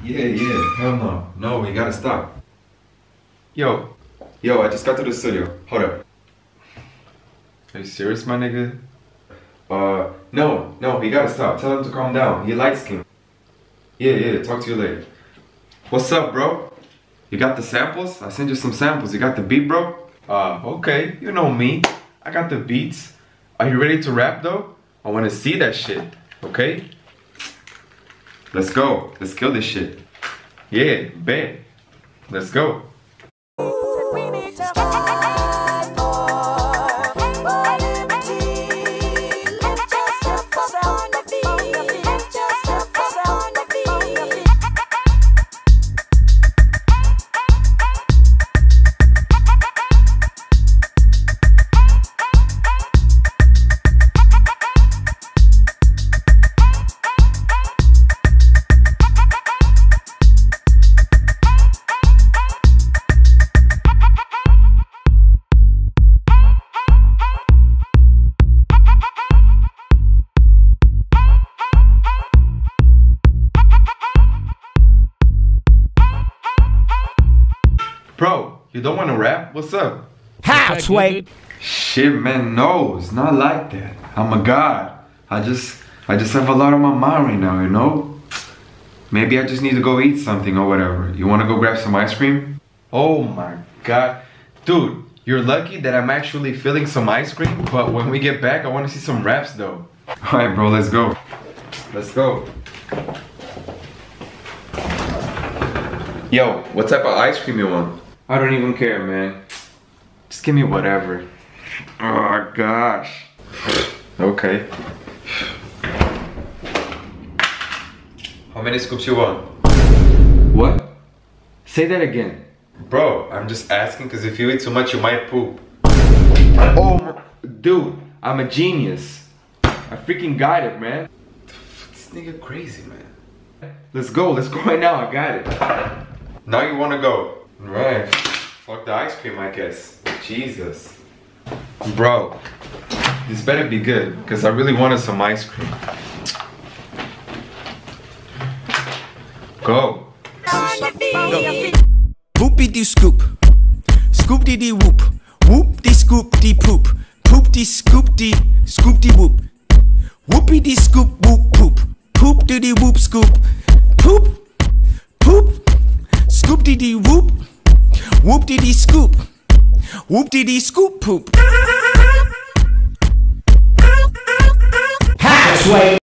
Yeah, hell no. No, we gotta stop. Yo, I just got to the studio. Hold up. Are you serious, my nigga? No, he gotta stop. Tell him to calm down. He light skin. Yeah, talk to you later. What's up, bro? You got the samples? I sent you some samples. You got the beat, bro? Okay, you know me. I got the beats. Are you ready to rap, though? I wanna see that shit, okay? Let's go. Let's kill this shit. Yeah, bet. Let's go. Bro, you don't want to rap? What's up? How, Sway? Shit, man, no, it's not like that. I'm a god. I just have a lot on my mind right now, you know? Maybe I just need to go eat something or whatever. You want to go grab some ice cream? Oh my god. Dude, you're lucky that I'm actually feeling some ice cream, but when we get back, I want to see some raps though. Alright, bro, let's go. Let's go. Yo, what type of ice cream you want? I don't even care, man. Just give me whatever. Oh gosh. Okay. How many scoops you want? What? Say that again. Bro, I'm just asking because if you eat too much, you might poop. Oh, dude, I'm a genius. I freaking got it, man. This nigga crazy, man. Let's go right now, I got it. Now you wanna go? Right. Fuck the ice cream, I guess. Jesus. Bro, this better be good, because I really wanted some ice cream. Go. Whoopie dee scoop. Scoop dee dee whoop. Whoop dee scoop dee poop. Poop dee scoop dee whoop. Whoopie dee scoop whoop poop. Poop dee dee whoop scoop. Poop. Scoop dee dee whoop. Whoop dee dee scoop. Whoop dee dee scoop poop. Halfway.